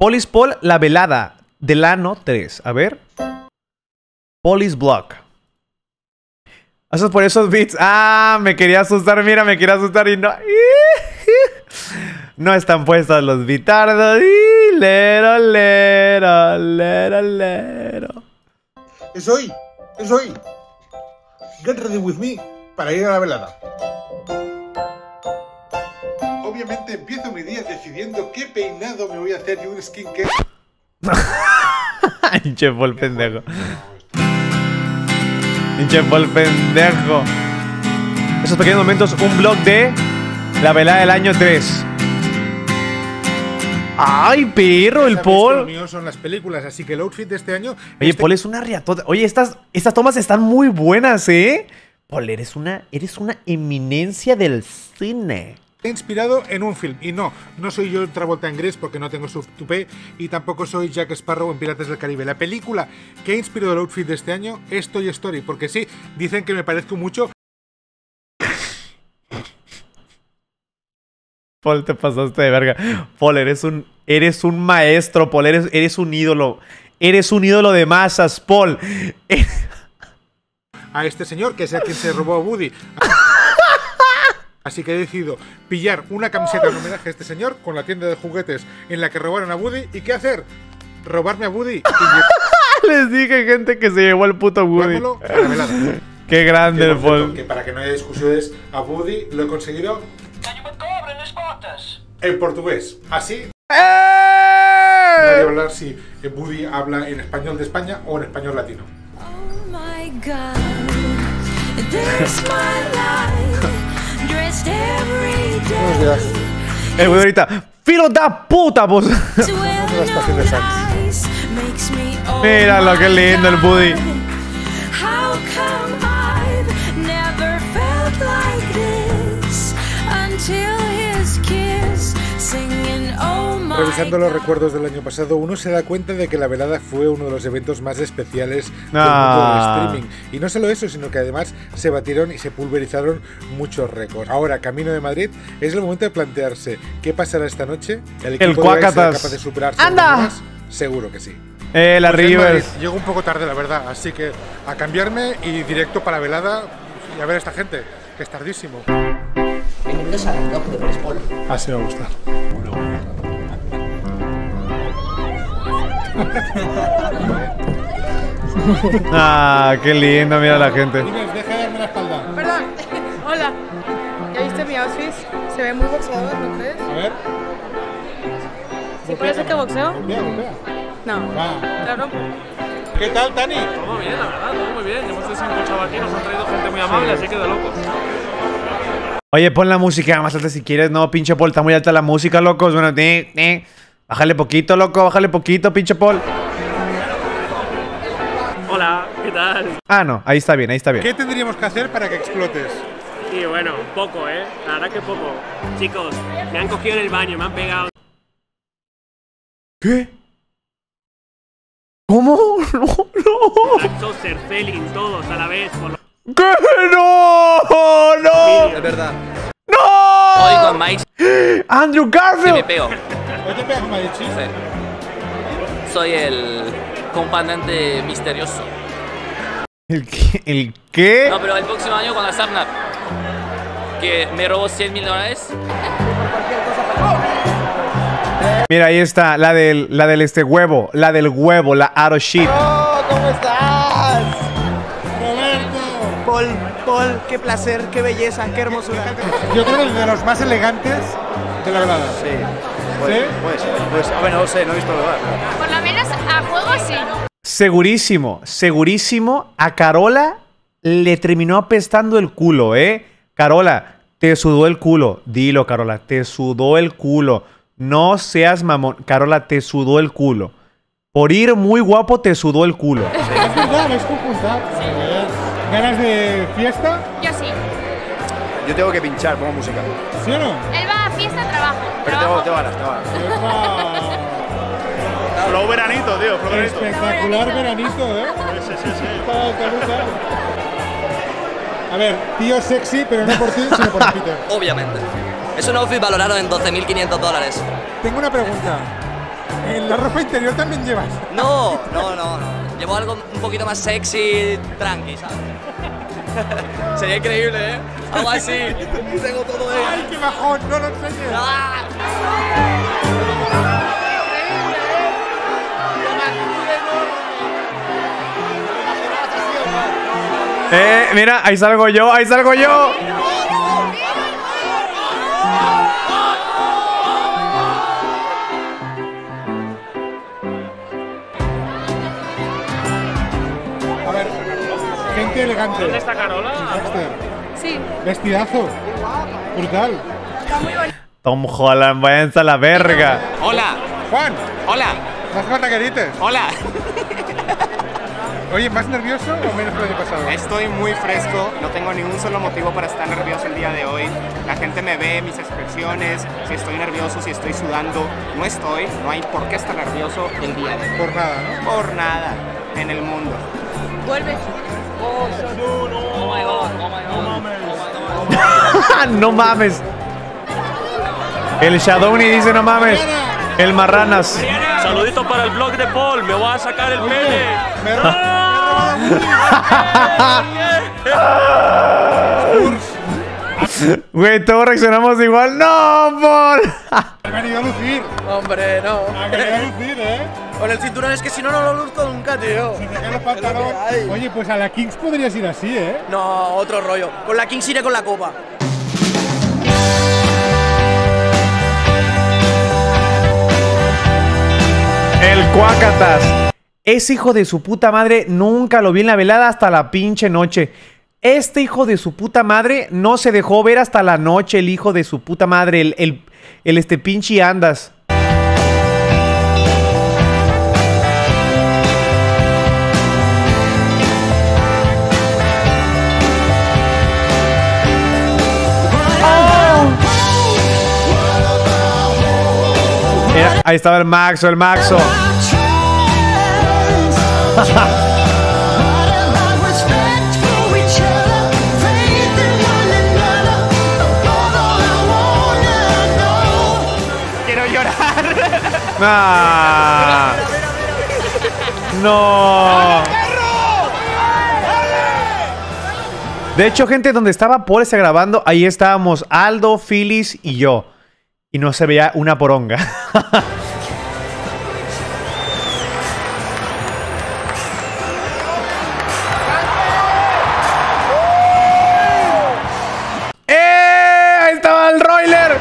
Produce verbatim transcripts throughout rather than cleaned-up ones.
Polis Paul, la velada del ano tres. A ver. Polis Block. Eso es por esos beats. Ah, me quería asustar. Mira, me quería asustar y no. No están puestos los bitardos. Lero, lero, lero, lero. Es hoy. Es hoy. Get ready with me para ir a la velada. Obviamente empiezo mi día decidiendo qué peinado me voy a hacer y un skincare. Hinche Paul pendejo. Hinche Paul pendejo. Esos pequeños momentos, un blog de la velada del año tres. ¡Ay, perro! El Paul. Lo mío son las películas, así que el outfit de este año. Oye, este... Paul es una riatota. Oye, estas, estas tomas están muy buenas, ¿eh? Paul, eres una, eres una eminencia del cine. He inspirado en un film. Y no, no soy yo Travolta en Grease porque no tengo su tupé. Y tampoco soy Jack Sparrow en Piratas del Caribe. La película que ha inspirado el outfit de este año es Toy Story. Porque sí, dicen que me parezco mucho. Paul, te pasaste de verga. Paul, eres un, eres un maestro, Paul. Eres, eres un ídolo. Eres un ídolo de masas, Paul. A este señor, que es el quien se robó a Woody. Así que he decidido pillar una camiseta en homenaje a este señor con la tienda de juguetes en la que robaron a Woody. ¿Y qué hacer? Robarme a Woody. Y les dije, gente, que se llevó al puto Woody. Qué grande el Paul. Que para que no haya discusiones, a Woody lo he conseguido en portugués. Así. ¡Eh! Nadie va a hablar si Woody habla en español de España o en español latino. Oh my God, there's my life, dressed every day. El Woody ahorita. ¡Filo da puta, vos! Mira lo que lindo el Woody. How come I've never felt like this until his kiss singing oh my. Revisando los recuerdos del año pasado, uno se da cuenta de que la velada fue uno de los eventos más especiales del Ah. mundo del streaming. Y no solo eso, sino que además se batieron y se pulverizaron muchos récords. Ahora, camino de Madrid, es el momento de plantearse qué pasará esta noche. El equipo El de Ibai será Cuacatas. capaz de superarse. ¡Anda! alguna más? Seguro que sí. Eh, la Pues en Rivers. Madrid, llego un poco tarde, la verdad, así que a cambiarme y directo para la velada y a ver a esta gente, que es tardísimo. Bienvenidos al blog de Polis Paul. Así me va a gustar. Ah, qué lindo, mira la gente. Inés, deja de darme la espalda. Perdón, hola. ¿Ya viste mi outfit? Se ve muy boxeador, ¿no crees? A ver. ¿Sí parece que boxeo? Golpea, golpea. No. Va. Claro. ¿Qué tal, Tani? Todo bien, la verdad, todo muy bien. Hemos desencochado aquí, nos han traído gente muy amable, así que de locos. Oye, pon la música más alta si quieres. No, pinche Paul, está muy alta la música, locos. Bueno, eh, eh. Bájale poquito, loco, bájale poquito, pinche Paul. Hola, ¿qué tal? Ah, no, ahí está bien, ahí está bien. ¿Qué tendríamos que hacer para que explotes? Y bueno, poco, ¿eh? La verdad que poco. Chicos, me han cogido en el baño, me han pegado. ¿Qué? ¿Cómo? No, no. Laxo, Serfelin, todos a la vez. Por lo... ¿Qué? No, no. Es verdad. ¡No! Hoy con Mike Andrew se me Garfield. pego. ¿Hoy te pegas Marichi? Sí. Soy el comandante misterioso. ¿El qué? ¿El qué? No, pero el próximo año con la Sapnap, que me robó cien mil dólares. Mira, ahí está, la del, la del este huevo, la del huevo, la out of shit. ¿Cómo estás? ¡Roberto! Paul, Paul, qué placer, qué belleza, qué hermosura. Yo creo que es de los más elegantes de la velada. Sí. ¿Sí? Pues, pues, a ver, no lo sé, no he visto el lugar. Por lo menos a juego sí. Segurísimo, segurísimo, a Carola le terminó apestando el culo, ¿eh? Carola, te sudó el culo. Dilo, Carola, te sudó el culo. No seas mamón. Carola, te sudó el culo. Por ir muy guapo, te sudó el culo. ¿Es verdad? ¿Ves conjuntar? Sí. ¿Ganas de fiesta? Yo sí. Yo tengo que pinchar, pongo música. ¿Sí o no? Él va a fiesta, trabajo. Pero tengo, tengo ganas, tengo ganas. Flow veranito, tío, flow veranito. Espectacular veranito, ¿eh? Sí, sí, sí. A ver, tío sexy, pero no por ti, sino por Peter. Obviamente. Es un outfit valorado en doce mil quinientos dólares. Tengo una pregunta. En la ropa interior también llevas. No, no, no, no. Llevo algo un poquito más sexy, tranqui, ¿sabes? Sería increíble, ¿eh? Algo así. Tengo todo de... ¡Ay, qué bajón! ¡No lo enseñes! ¡Ah! Eh, mira, ahí salgo yo, ahí salgo yo. A ver, gente elegante. ¿Dónde está Carola? Baxter, Sí, vestidazo. Brutal. está muy bonito. Tom Holland, váyanse a la verga. Hola, Juan, hola, no hace falta que grites. hola. Oye, ¿más nervioso o menos que el año pasado? Estoy muy fresco, no tengo ningún solo motivo para estar nervioso el día de hoy. La gente me ve, mis expresiones, si estoy nervioso, si estoy sudando. No estoy, no hay por qué estar nervioso el día de hoy. Por nada, ¿no? Por nada en el mundo. Vuelve. Oh my god, oh my god. No mames. El Shadowni dice no mames. El Marranas. Saludito para el blog de Paul, me voy a sacar el Oye, pene. me he ro- Güey, todos reaccionamos igual. ¡No, Paul! Ha venido a lucir. Hombre, no. Ha venido a lucir, ¿eh? Con el cinturón es que si no, no lo luzco nunca, tío. Se te cae el pantalón. Oye, pues a la Kings podrías ir así, ¿eh? No, otro rollo. Con la Kings iré con la copa. El Cuacatas. Ese hijo de su puta madre nunca lo vi en la velada hasta la pinche noche. Este hijo de su puta madre no se dejó ver hasta la noche, el hijo de su puta madre, el, el, el este pinche Andas. Mira, ahí estaba el Maxo, el Maxo. Quiero llorar. Ah. No. De hecho, gente, donde estaba Paul está grabando, ahí estábamos Aldo, Phyllis y yo. Y no se veía una poronga. ¡Eh! Ahí estaba el Roiler.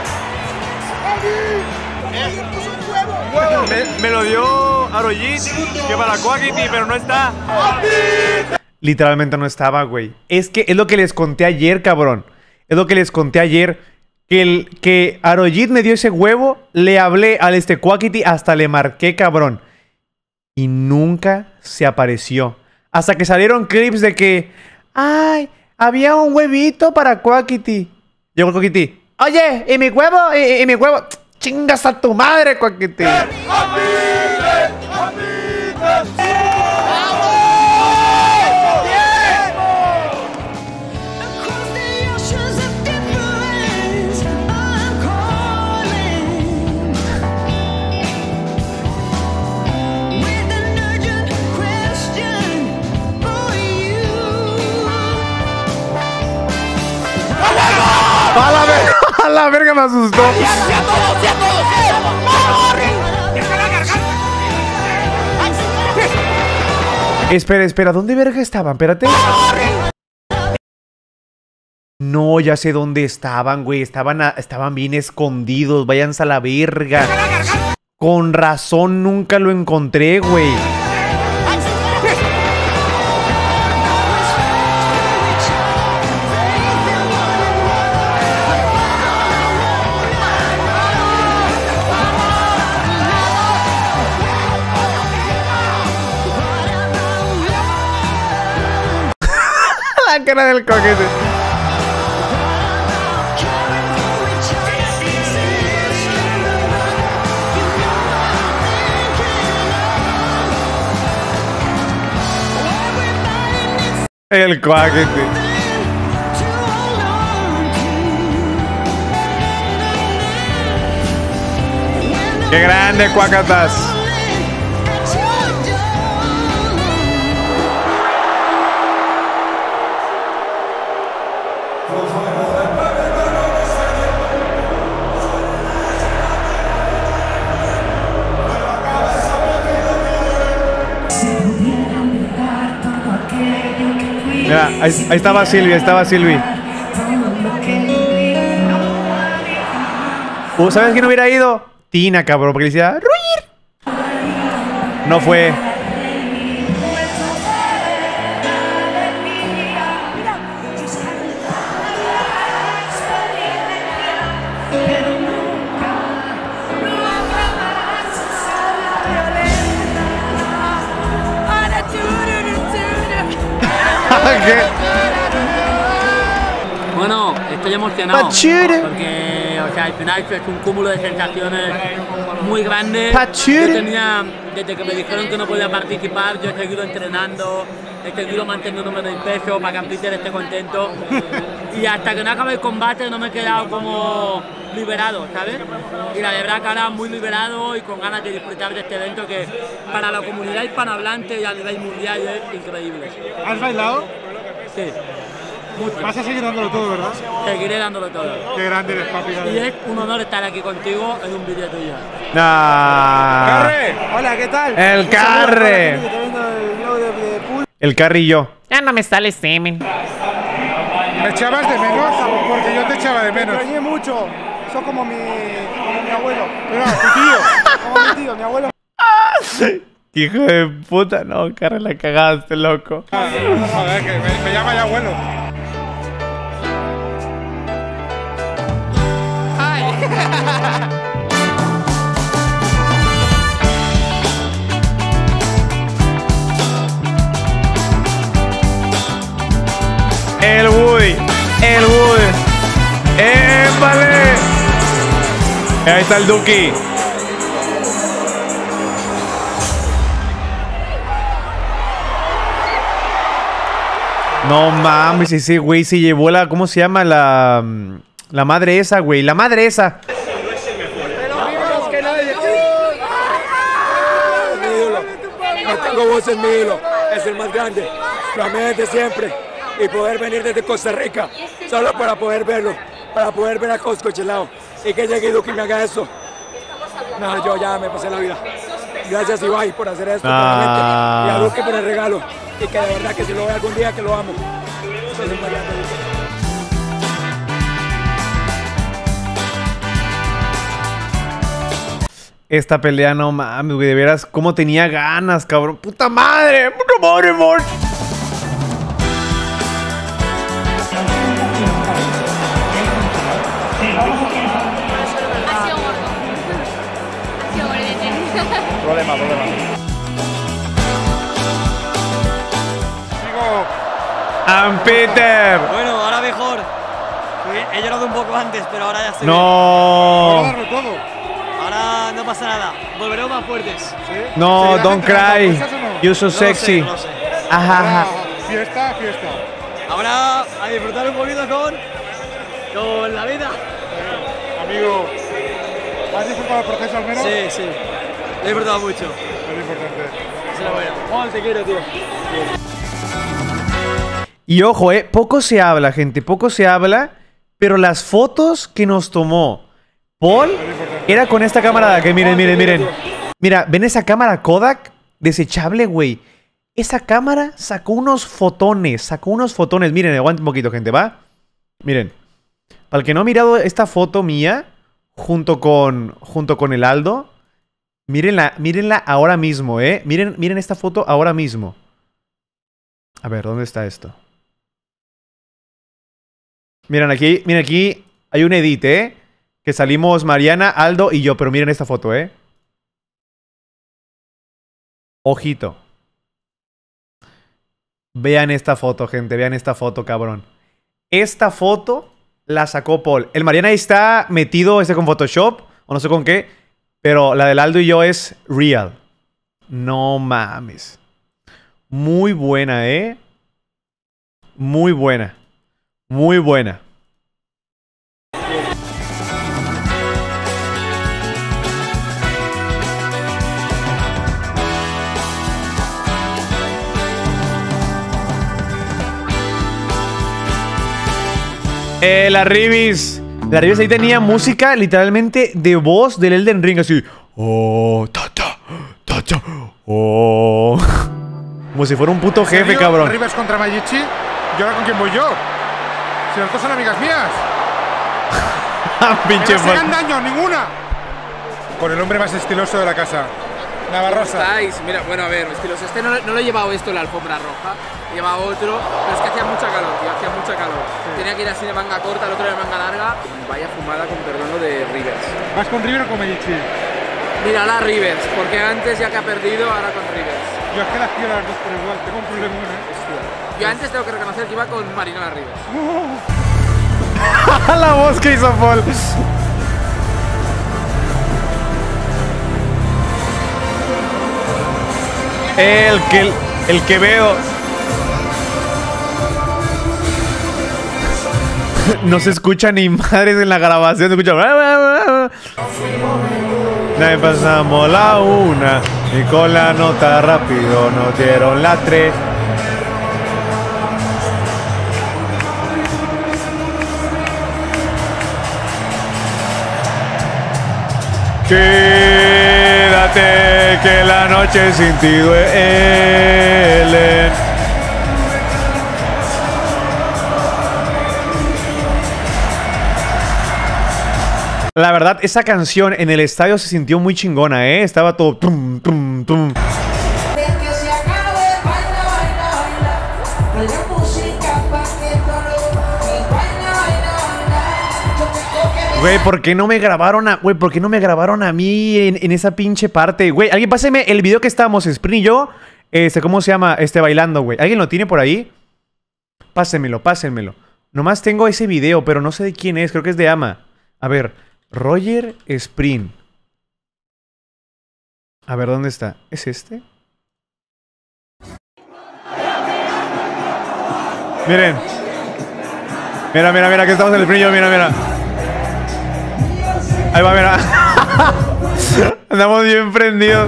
Me, me lo dio Arojit, que para Quackity, pero no está. Literalmente no estaba, güey. Es que es lo que les conté ayer, cabrón. Es lo que les conté ayer. Que, el, que Arojit me dio ese huevo. Le hablé al este Quackity. Hasta le marqué, cabrón. Y nunca se apareció. Hasta que salieron clips de que... ¡Ay! Había un huevito para Quackity. Llegó el Quackity. Oye, ¿y mi huevo? ¿Y, y mi huevo? ¡Chingas a tu madre, Quackity! ¡A la verga! ¡A la verga! Me asustó. Espera, espera. ¿Dónde verga estaban? Espérate. No, ya sé dónde estaban, güey. Estaban, a- estaban bien escondidos. Váyanse a la verga. Con razón nunca lo encontré, güey. La cara del coquete. El coquete. ¡Qué grande, Cuacatas! Mira, ahí, ahí estaba Silvia, ahí estaba Silvia. Uh, ¿Sabes quién hubiera ido? Tina, cabrón, porque le decía ¡Ruir! No fue. Bueno, estoy emocionado Pachure. porque, o sea, al final es un cúmulo de sensaciones muy grande. Pachure. Yo tenía, desde que me dijeron que no podía participar, yo he seguido entrenando, he seguido manteniéndome en el peso para que Peter esté contento. Y hasta que no acabe el combate no me he quedado como liberado, ¿sabes? Y la verdad que ahora muy liberado y con ganas de disfrutar de este evento que para la comunidad hispanohablante y a nivel mundial es increíble. ¿Has bailado? Sí. Mucho. Vas a seguir dándolo todo, ¿verdad? Seguiré dándolo todo. Qué grande eres, papi. Y es un honor estar aquí contigo en un vídeo tuyo. Nah. ¡Carre! Hola, ¿qué tal? El Carre. Un saludo para la gente que está viendo el blog de, de Pool. El Carre y yo. Ya no me sale semen. ¿Me echabas de menos? Porque yo te echaba de Me menos. extrañé mucho. Sos como mi, como mi abuelo. Pero, tu tío. Como mi tío, mi abuelo. Hijo de puta, no, Carre, la cagaste, loco. Joder, que me, me llama ya abuelo. El Woody, el Woody. ¡Épale! Ahí está el Duki. No mames, ese güey se llevó la... ¿Cómo se llama? La... La madre esa, güey. La madre esa. No tengo voz en mi ídolo, es el más grande. Lo amé desde siempre. Y poder venir desde Costa Rica, solo para poder verlo, para poder ver a Cosco Chelao. Y que llegue Duki y me haga eso. No, yo ya me pasé la vida. Gracias Ibai por hacer esto, Ah. y a Duki por el regalo. Y que de verdad que si lo veo algún día que lo amo. Es el más grande, Duki. Esta pelea, no mames, güey. De veras, cómo tenía ganas, cabrón. ¡Puta madre! ¡Puta madre, amor! Problema, problema. ¡And Peter! Bueno, ahora mejor. He llorado un poco antes, pero ahora ya estoy No. bien. Ahora no pasa nada. Volveremos más fuertes. No, don't cry. You're so No lo sé, sexy. no lo sé. Ajá, ajá. Fiesta, fiesta. Ahora a disfrutar un poquito con, con la vida. Amigo, ¿has disfrutado el proceso al menos? Sí, sí. He disfrutado mucho. Es importante. Eso es bueno. Juan, te quiero, tío. Y ojo, eh, poco se habla, gente, poco se habla, pero las fotos que nos tomó Paul era con esta cámara que miren, miren, miren. Mira, ¿ven esa cámara Kodak? Desechable, güey. Esa cámara sacó unos fotones, sacó unos fotones. Miren, aguanta un poquito, gente, ¿va? Miren. Para el que no ha mirado esta foto mía, junto con, junto con el Aldo, mírenla, mírenla ahora mismo, ¿eh? Miren, miren esta foto ahora mismo. A ver, ¿dónde está esto? Miren aquí, miren aquí, hay un edit, ¿eh? Que salimos Mariana, Aldo y yo, pero miren esta foto, ¿eh? Ojito. Vean esta foto, gente, vean esta foto, cabrón. Esta foto la sacó Paul. El Mariana ahí está metido, ese con Photoshop, o no sé con qué, pero la del Aldo y yo es real. No mames. Muy buena, ¿eh? Muy buena. Muy buena. Eh, la Ribis. La Ribis ahí tenía música literalmente de voz del Elden Ring, así. Oh, ta, ta, ta, ta, oh. Como si fuera un puto jefe, ¿Serio? cabrón. Rivas contra Mayichi. ¿Y ahora con quién voy yo? Si las dos son amigas mías. Pinche ¡Que no se hagan fuck. daño, ninguna! Con el hombre más estiloso de la casa. Navarrosa. ¿Estáis? Mira, bueno, a ver, estiloso. Este no, no lo he llevado esto en la alfombra roja. He llevado otro, pero es que hacía mucha calor, tío, hacía mucha calor. Tenía que ir así de manga corta, el otro de manga larga. Vaya fumada, con perdono, de Rivers. ¿Vas con River o con Medici? Mira, la Rivers, porque antes ya que ha perdido, ahora con Rivers. Yo es que las quiero las dos por igual, tengo un problema, ¿eh? Hostia. Yo antes tengo que reconocer que iba con Marina Rivers. La voz que hizo Paul. El que, el que veo. No se escucha ni madres en la grabación, se escucha. Ya pasamos la una y con la nota rápido nos dieron la tres. Quédate que la noche sin ti duele. La verdad, esa canción en el estadio se sintió muy chingona, ¿eh? Estaba todo tum, tum, tum. Güey, ¿por qué no me grabaron a... Güey, ¿por qué no me grabaron a mí en, en esa pinche parte? Güey, alguien páseme el video que estábamos, Sprint y yo. Este, ¿cómo se llama? Este, bailando, güey. ¿Alguien lo tiene por ahí? Pásenmelo, pásenmelo. Nomás tengo ese video, pero no sé de quién es. Creo que es de Ama. A ver, Roger Sprint. A ver, ¿dónde está? ¿Es este? Miren. Mira, mira, mira, que estamos en el Sprint y yo, mira, mira. Ahí va, mira. Andamos bien prendidos.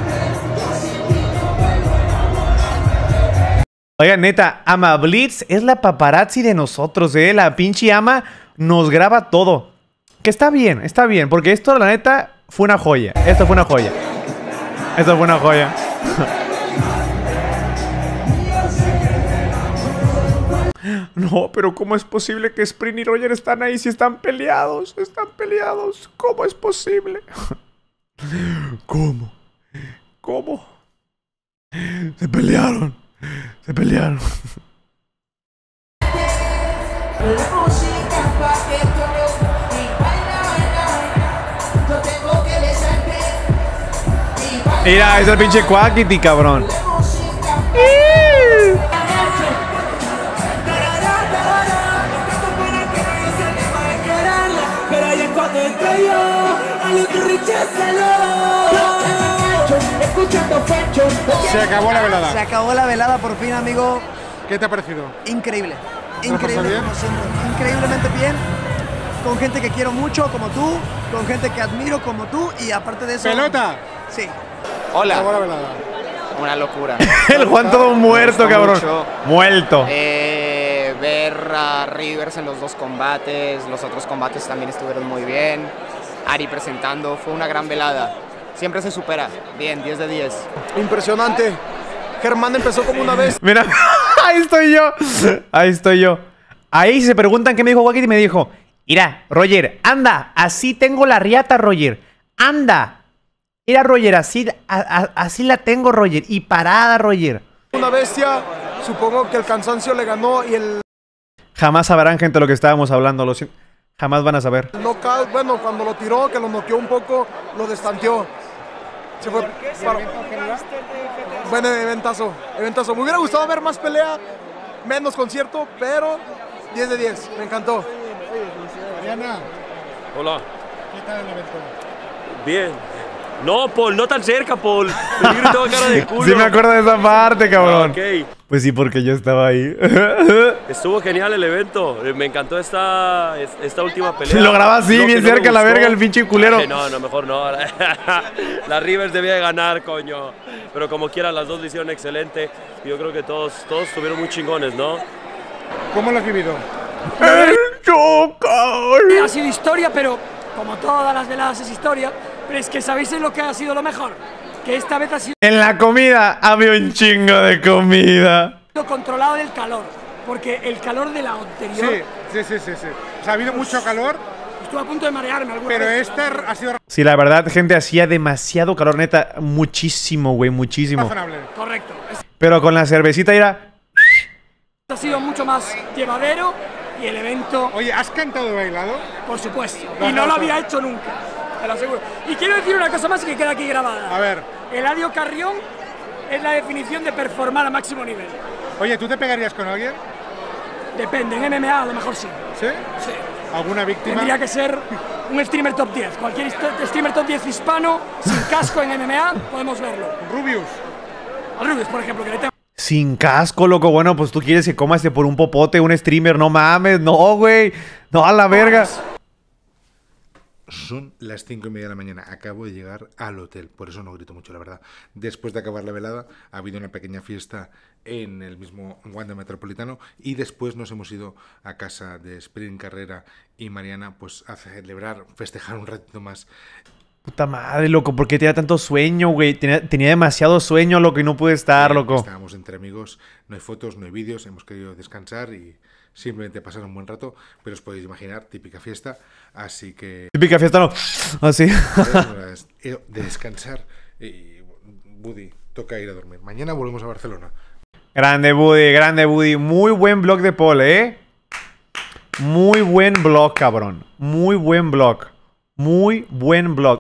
Oigan, neta, Ama Blitz es la paparazzi de nosotros, eh. La pinche Ama nos graba todo. Que está bien, está bien. Porque esto, la neta, fue una joya. Esto fue una joya. Esto fue una joya. No, pero ¿cómo es posible que Sprint y Roger están ahí si están peleados? Están peleados. ¿Cómo es posible? ¿Cómo? ¿Cómo? Se pelearon. Se pelearon. Mira, es el pinche Quackity, cabrón. Se acabó la velada. Se acabó la velada por fin, amigo. ¿Qué te ha parecido? Increíble. ¿Te lo has pasado Increíble, bien? como siempre. Increíblemente bien. Con gente que quiero mucho, como tú. Con gente que admiro, como tú. Y aparte de eso... ¡Pelota! Sí. Hola. Acabó la velada. Una locura. El Juan todo muerto, cabrón. Muerto. Eh, ver a Rivers en los dos combates, los otros combates también estuvieron muy bien. Ari presentando, fue una gran velada. Siempre se supera. Bien, diez de diez. Impresionante. Germán empezó como una vez. Mira, ahí estoy yo. Ahí estoy yo. Ahí se preguntan qué me dijo Wackity y me dijo: mira, Roger, anda, así tengo la riata, Roger. Anda. Mira, Roger, así, a, a, así la tengo, Roger. Y parada, Roger. Una bestia. Supongo que el cansancio le ganó y el Jamás sabrán, gente, lo que estábamos hablando. Lo siento. Jamás van a saber. knockout, bueno, cuando lo tiró, que lo noqueó un poco, lo destanteó. Se fue para... Bueno, eventazo, eventazo. Me hubiera gustado ver más pelea, menos concierto, pero diez de diez, me encantó. Mariana, Hola. ¿qué tal el evento? Bien. No, Paul, no tan cerca, Paul. Peligro y tengo cara de culo. Sí me acuerdo de esa parte, cabrón. Ok. Pues sí, porque yo estaba ahí. Estuvo genial el evento. Eh, Me encantó esta, es- esta última pelea. Lo graba así, Lo bien que no me cerca, la gustó- verga, el pinche culero. Ay, no, no, mejor no. La Rivers debía de ganar, coño. Pero como quiera, las dos lo hicieron excelente. Yo creo que todos, todos estuvieron muy chingones, ¿no? ¿Cómo lo has vivido? ¡El Choca! favor. Ha sido historia, pero como todas las veladas es historia. Pero es que ¿sabéis en lo que ha sido lo mejor? Que esta vez ha sido En la comida había un chingo de comida. controlado del calor. Porque el calor de la anterior... Sí, sí, sí, sí, sí. O sea, ha habido mucho calor. Estuve a punto de marearme alguna Pero vez. esta ha sido Sí, la verdad, gente, hacía demasiado calor, neta. Muchísimo, güey, muchísimo. razonable. Correcto. Pero con la cervecita era... Ha sido mucho más llevadero y el evento... Oye, ¿has cantado y bailado? Por supuesto. Lo Y has no lo dado había todo. hecho nunca. Te lo aseguro. Y quiero decir una cosa más que queda aquí grabada. A ver. Eladio Carrión es la definición de performar a máximo nivel. Oye, ¿tú te pegarías con alguien? Depende, en M M A a lo mejor sí. ¿Sí? Sí. ¿Alguna víctima? Tendría que ser un streamer top diez. Cualquier hist- streamer top diez hispano, sin casco en M M A, podemos verlo. Rubius. A Rubius, por ejemplo, que le tengo... Sin casco, loco. Bueno, pues tú quieres que comas por un popote, un streamer. No mames, no, güey. No, a la verga. Son las cinco y media de la mañana. Acabo de llegar al hotel. Por eso no grito mucho, la verdad. Después de acabar la velada, ha habido una pequeña fiesta en el mismo Wanda Metropolitano. Y después nos hemos ido a casa de Sprint Carrera y Mariana, pues a celebrar, festejar un ratito más. Puta madre, loco. ¿Por qué tenía tanto sueño, güey? Tenía, tenía demasiado sueño, loco, y no pude estar, Eh, loco. Estábamos entre amigos. No hay fotos, no hay vídeos. Hemos querido descansar y simplemente pasar un buen rato. Pero os podéis imaginar, típica fiesta. Así que... Típica fiesta, no. Así. de descansar. Y Buddy, toca ir a dormir. Mañana volvemos a Barcelona. Grande Buddy, grande Buddy. Muy buen blog de Paul, ¿eh? Muy buen blog, cabrón. Muy buen blog. Muy buen blog.